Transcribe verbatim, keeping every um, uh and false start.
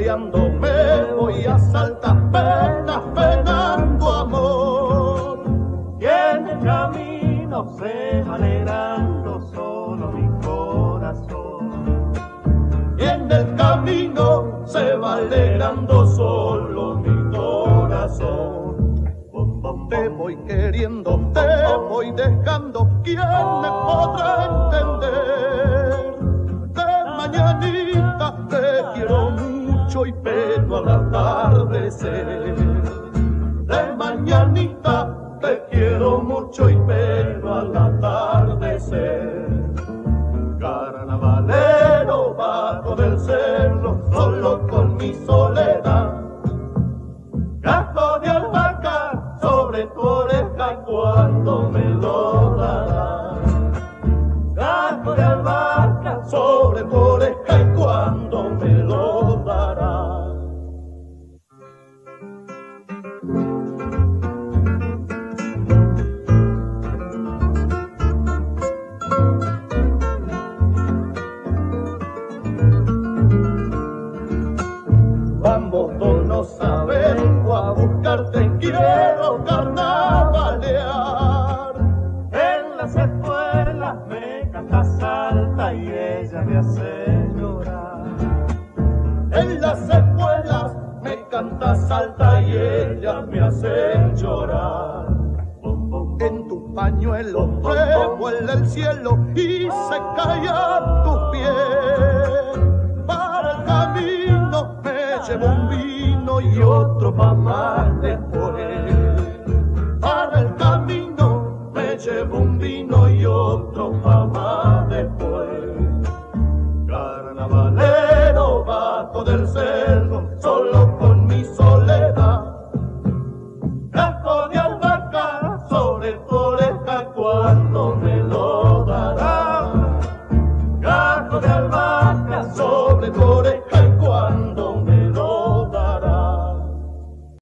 peleando me voy a Salta, penas penando amor. Y en el camino se va alegrando solo mi corazón. Y en el camino se va alegrando solo mi corazón. Te voy queriendo, te voy dejando, ¿quién me podrá entender? De mañanita te quiero mucho y peno al atardecer. De mañanita te quiero mucho y peno al atardecer. Carnavalero bajo del cerro, solo con mi soledad. Gato de albahaca sobre tu oreja cuando me lo darás. Gato de albahaca sobre tu oreja y cuando me lo darás. Vamos todos a vengo a buscarte, quiero carnavalear. En las escuelas me canta Salta y ella me hace llorar. En las escuelas me canta Salta y ella me hace llorar. En tu pañuelo revuela el cielo y se cae a tus pies. Para el camino me llevo un vino y otro pa' más después. Para el camino me llevo un vino y otro pa' más después. Carnavalero bajo del cerro,